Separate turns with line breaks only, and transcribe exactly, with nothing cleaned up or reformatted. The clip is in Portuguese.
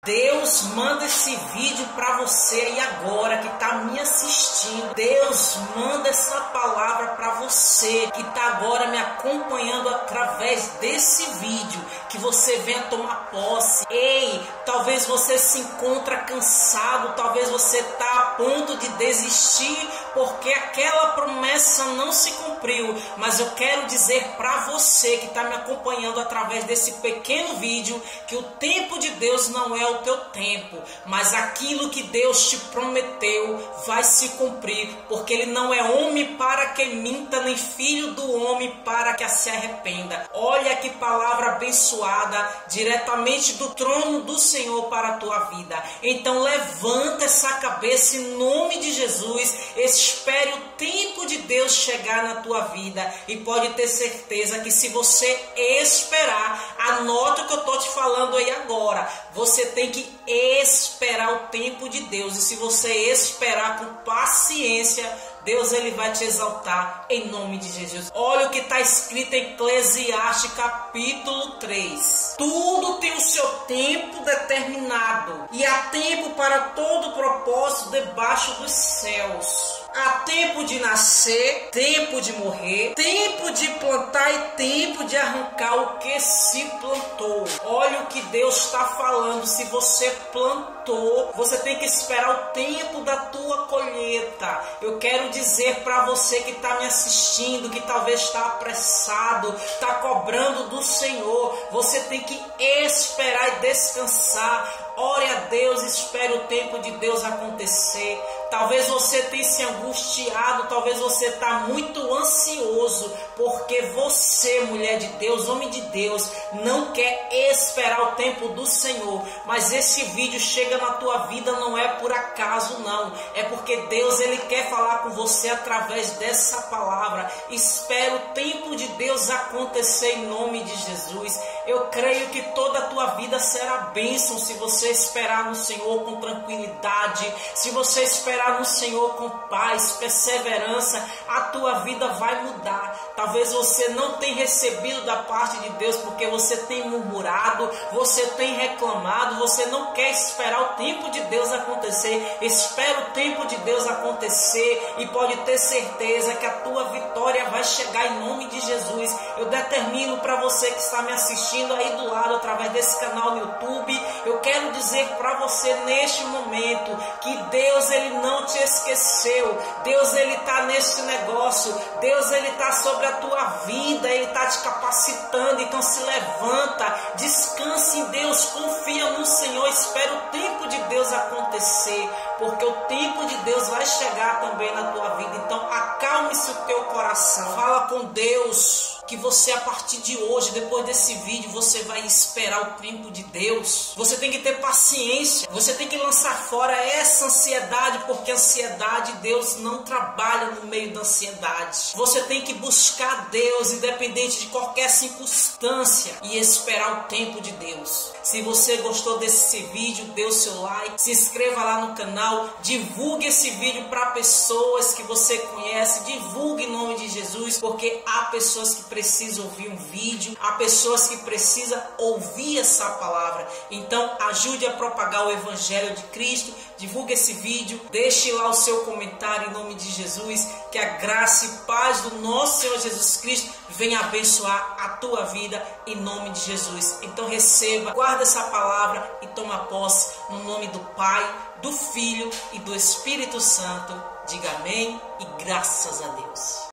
Deus manda esse vídeo para você aí agora que está me assistindo. Deus manda essa palavra para você que está agora me acompanhando através desse vídeo. Que você venha tomar posse. Ei, talvez você se encontra cansado, talvez você está a ponto de desistir porque aquela promessa não se cumpriu. Mas eu quero dizer para você que está me acompanhando através desse pequeno vídeo que o tempo de Deus não é o teu tempo, mas aquilo que Deus te prometeu vai se cumprir, porque Ele não é homem para que minta, nem filho do homem para que se arrependa. Olha que palavra abençoada, diretamente do trono do Senhor para a tua vida. Então levanta essa cabeça em nome de Jesus, espere o tempo de Deus chegar na tua vida e pode ter certeza que se você esperar, anota o que eu estou te falando aí agora, você tem que esperar o tempo de Deus. E se você esperar com paciência, Deus ele vai te exaltar em nome de Jesus. Olha o que está escrito em Eclesiastes capítulo três. Tudo tem o seu tempo determinado, e há tempo para todo propósito debaixo dos céus. Há tempo de nascer, tempo de morrer, tempo de plantar e tempo de arrancar o que se plantou. Olha o que Deus está falando. Se você plantou, você tem que esperar o tempo da tua colheita. Eu quero dizer para você que está me assistindo, que talvez está apressado, está cobrando do Senhor, você tem que esperar e descansar. Ore a Deus, espere o tempo de Deus acontecer. Talvez você tenha se angustiado, talvez você está muito ansioso, porque você, mulher de Deus, homem de Deus, não quer esperar o tempo do Senhor. Mas esse vídeo chega na tua vida não é por acaso não, é porque Deus ele quer falar com você através dessa palavra. Espera o tempo de Deus acontecer em nome de Jesus. Eu creio que toda a tua vida será bênção se você esperar no Senhor com tranquilidade, se você esperar no Senhor com paz, perseverança, a tua vida vai mudar. Talvez você não tenha recebido da parte de Deus porque você tem murmurado, você tem reclamado, você não quer esperar o tempo de Deus acontecer. Espera o tempo de Deus acontecer e pode ter certeza que a tua vitória vai chegar em nome de Jesus. Eu determino para você que está me assistindo aí do lado através desse canal no YouTube, eu quero dizer para você neste momento que Deus ele não te esqueceu. Deus ele está nesse negócio, Deus ele está sobre a tua vida, ele está te capacitando. Então se levanta, descanse em Deus, confia no Senhor, espera o tempo de Deus acontecer, porque o tempo de Deus vai chegar também na tua vida. Então acalme-se o teu coração, fala com Deus que você a partir de hoje, depois desse vídeo, você vai esperar o tempo de Deus. Você tem que ter paciência, você tem que lançar fora essa ansiedade, porque a ansiedade, Deus não trabalha no meio da ansiedade. Você tem que buscar Deus, independente de qualquer circunstância, e esperar o tempo de Deus. Se você gostou desse vídeo, dê o seu like, se inscreva lá no canal, divulgue esse vídeo para pessoas que você conhece, divulgue em nome de Jesus, porque há pessoas que precisam ouvir um vídeo, há pessoas que precisam ouvir essa palavra. Então ajude a propagar o Evangelho de Cristo, divulgue esse vídeo, deixe lá o seu comentário em nome de Jesus, que a graça e paz do nosso Senhor Jesus Cristo venha abençoar a tua vida em nome de Jesus. Então receba, guarda essa palavra e toma posse no nome do Pai, do Filho e do Espírito Santo. Diga amém e graças a Deus.